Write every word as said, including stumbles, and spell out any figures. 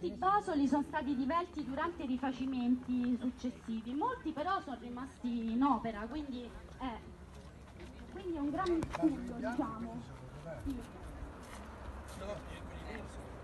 questi basoli sono stati divelti durante i rifacimenti successivi, molti però sono rimasti in opera, quindi è, quindi è un gran cullo, diciamo. Sì.